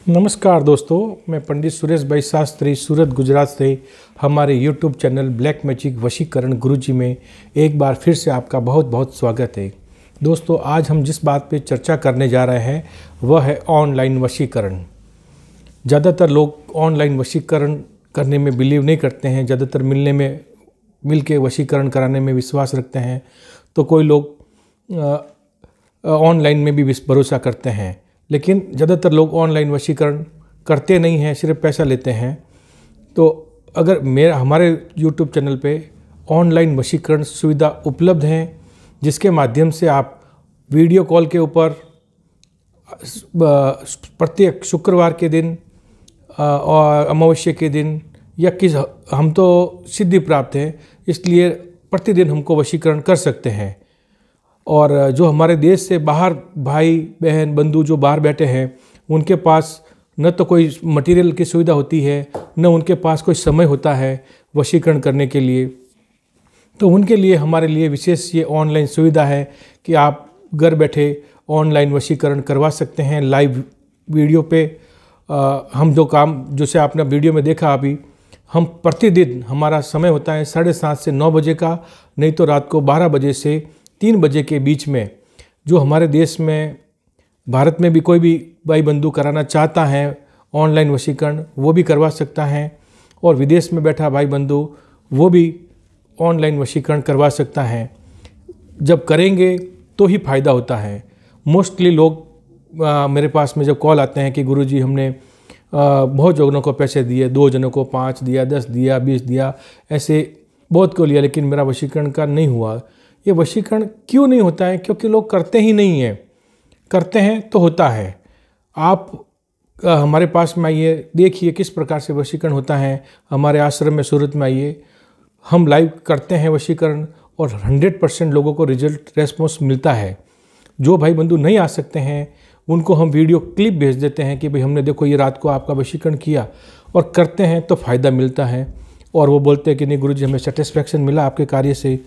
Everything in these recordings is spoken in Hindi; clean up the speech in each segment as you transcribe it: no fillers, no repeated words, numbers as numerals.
नमस्कार दोस्तों, मैं पंडित सुरेश भाई शास्त्री सूरत गुजरात से हमारे यूट्यूब चैनल ब्लैक मैजिक वशीकरण गुरुजी में एक बार फिर से आपका बहुत बहुत स्वागत है। दोस्तों, आज हम जिस बात पे चर्चा करने जा रहे हैं वह है ऑनलाइन वशीकरण। ज़्यादातर लोग ऑनलाइन वशीकरण करने में बिलीव नहीं करते हैं, ज़्यादातर मिल के वशीकरण कराने में विश्वास रखते हैं। तो कोई लोग ऑनलाइन में भी भरोसा करते हैं, लेकिन ज़्यादातर लोग ऑनलाइन वशीकरण करते नहीं हैं, सिर्फ पैसा लेते हैं। तो अगर हमारे YouTube चैनल पे ऑनलाइन वशीकरण सुविधा उपलब्ध है, जिसके माध्यम से आप वीडियो कॉल के ऊपर प्रत्येक शुक्रवार के दिन और अमावस्या के दिन या हम तो सिद्धि प्राप्त है, इसलिए प्रतिदिन हमको वशीकरण कर सकते हैं। और जो हमारे देश से बाहर भाई बहन बंधु जो बाहर बैठे हैं, उनके पास न तो कोई मटेरियल की सुविधा होती है, न उनके पास कोई समय होता है वशीकरण करने के लिए। तो उनके लिए हमारे लिए विशेष ये ऑनलाइन सुविधा है कि आप घर बैठे ऑनलाइन वशीकरण करवा सकते हैं। लाइव वीडियो पे हम जो काम जैसे आपने वीडियो में देखा अभी, हम प्रतिदिन हमारा समय होता है 7:30 से 9 बजे का, नहीं तो रात को 12 बजे से 3 बजे के बीच में। जो हमारे देश में भारत में भी कोई भी भाई बंधु कराना चाहता है ऑनलाइन वशीकरण, वो भी करवा सकता है। और विदेश में बैठा भाई बंधु वो भी ऑनलाइन वशीकरण करवा सकता है। जब करेंगे तो ही फ़ायदा होता है। मोस्टली लोग मेरे पास में जब कॉल आते हैं कि गुरुजी हमने बहुत जनों को पैसे दिए, 2 जनों को 5 दिया, 10 दिया, 20 दिया, ऐसे बहुत को लिया, लेकिन मेरा वशीकरण का नहीं हुआ। ये वशीकरण क्यों नहीं होता है? क्योंकि लोग करते ही नहीं हैं। करते हैं तो होता है। आप हमारे पास में आइए, देखिए किस प्रकार से वशीकरण होता है। हमारे आश्रम में सूरत में आइए, हम लाइव करते हैं वशीकरण और 100% लोगों को रिजल्ट रेस्पॉन्स मिलता है। जो भाई बंधु नहीं आ सकते हैं उनको हम वीडियो क्लिप भेज देते हैं कि भाई हमने देखो ये रात को आपका वशीकरण किया, और करते हैं तो फ़ायदा मिलता है। और वो बोलते हैं कि नहीं गुरुजी हमें सेटिस्फेक्शन मिला आपके कार्य से।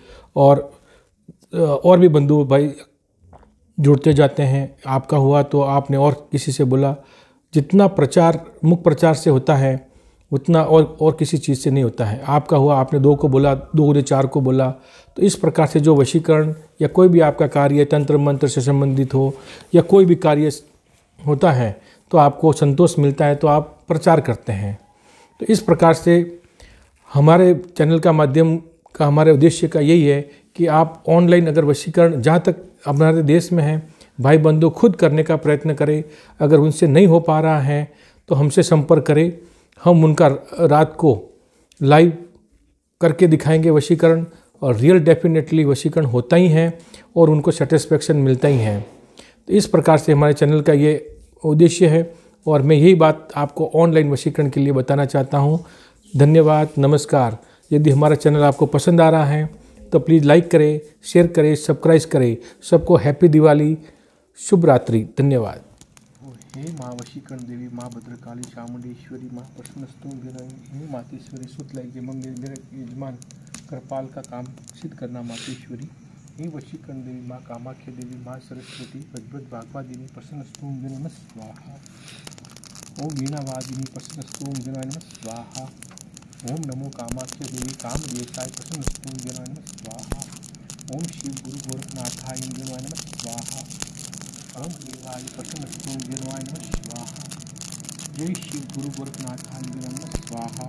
और भी बंधु भाई जुड़ते जाते हैं। आपका हुआ तो आपने और किसी से बोला। जितना प्रचार मुख प्रचार से होता है उतना और किसी चीज़ से नहीं होता है। आपका हुआ, आपने 2 को बोला, 2 ने 4 को बोला। तो इस प्रकार से जो वशीकरण या कोई भी आपका कार्य तंत्र मंत्र से संबंधित हो या कोई भी कार्य होता है तो आपको संतोष मिलता है, तो आप प्रचार करते हैं। तो इस प्रकार से हमारे चैनल का माध्यम का हमारे उद्देश्य का यही है कि आप ऑनलाइन अगर वशीकरण जहाँ तक हमारे देश में है, भाई बंधु खुद करने का प्रयत्न करें। अगर उनसे नहीं हो पा रहा है तो हमसे संपर्क करें, हम उनका रात को लाइव करके दिखाएंगे वशीकरण। और रियल डेफिनेटली वशीकरण होता ही है और उनको सेटिस्फेक्शन मिलता ही है। तो इस प्रकार से हमारे चैनल का ये उद्देश्य है, और मैं यही बात आपको ऑनलाइन वशीकरण के लिए बताना चाहता हूँ। धन्यवाद, नमस्कार। यदि हमारा चैनल आपको पसंद आ रहा है तो प्लीज़ लाइक करें, शेयर करें, सब्सक्राइब करें। सबको हैप्पी दिवाली, शुभ रात्रि। धन्यवाद। हे माँ वशीकरण देवी, माँ भद्रकाली, चामुंडेश्वरी, माँ प्रसन्नस्तु, हे मातेश्वरी, सुतलाई के मेरे यजमान कृपाल का काम सिद्ध करना मातेश्वरी। हे वशीकरण देवी, माँ कामाख्या देवी, माँ सरस्वती, भगवत भागवादिनी प्रसन्नस्तु नमः स्वाहा। ओम वीणावादिनी प्रसन्नस्तु नमः स्वाहा। ओम नमो कामाख्या देवी काम देवताय प्रसन्नस्तु नमः स्वाहा। ओम शिव गुरु गोरखनाथाय नमः स्वाहा। ओम देवाय प्रसन्नस्तु नमः स्वाहा। जय शिव गुरु गोरखनाथाय नमः स्वाहा।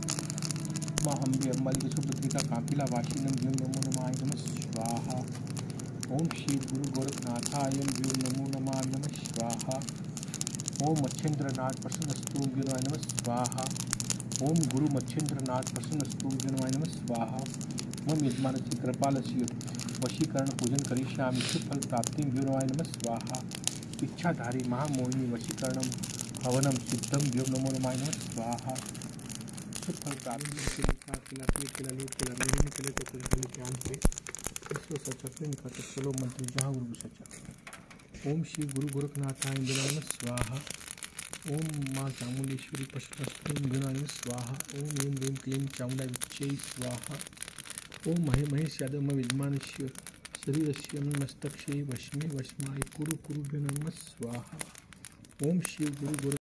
माँ अम्बे अम्बालिका सुभद्रिका कापिला वासिनम नमो नमः स्वाहा। ओम शिव गुरु गोरखनाथाय नमो नमः स्वाहा। ओम मच्छेंद्रनाथ प्रसन्नस्तु नमः स्वाहा। ओम गुरु मच्छेंद्रनाथ प्रसन्नस्तु नमः स्वाहा। मम यजमानस्य कृपालस्य वशीकरण पूजन करिष्यामि, सुफल प्राप्तिं नमः स्वाहा। इच्छाधारी महामोहिनी वशीकरणम हवनम सिद्धम नमो नमः स्वाहा। सुफल प्राप्ति चलो मंत्री जहाँ गुरु सचा। ओम श्री गुरु गोरखनाथाय नमः स्वाहा। ओम माँ चामुंडेश्वरी प्रसन्नस्तु नमः स्वाहा। ओम ऐं ह्रीं क्लीं चामुंडाय विच्चै स्वाहा। ओम महेश यादव विद्यमानस्य शरीरस्य मस्तक्षे वश्मे वश्माय कुरु नमः स्वाहा। ओम शिव गुरु